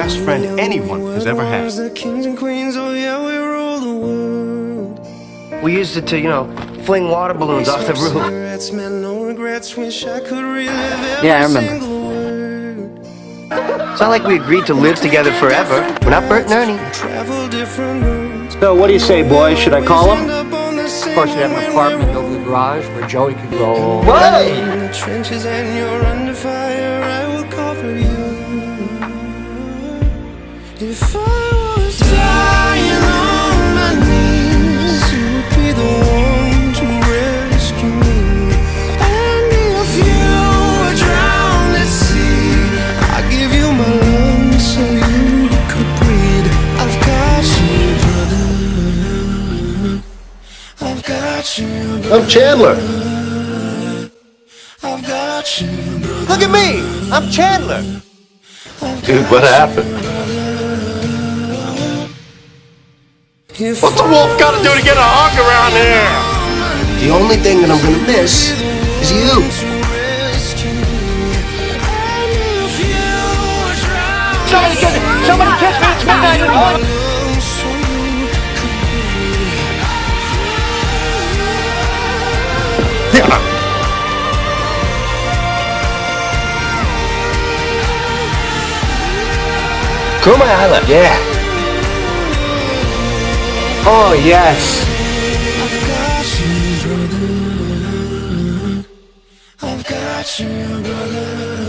best friend anyone has ever had. We used it to, fling water balloons off the roof. Yeah, I remember. It's not like we agreed to live together forever. We're not Bert and Ernie. So what do you say, boys? Should I call him? Of course, we have an apartment over the garage where Joey could go. What? If I was dying on my knees, you would be the one to rescue me. And if you were drowned at sea, I'd give you my lungs so you could breathe. I've got you, brother. I've got you, brother. I'm Chandler. I've got you, brother. Look at me! I'm Chandler! Dude, what happened? What's the wolf got to do to get a hug around here? The only thing that I'm gonna miss is you. Somebody kiss me! It's midnight in the morning! Kuma Island. Yeah. Oh, yes. I've got you, brother.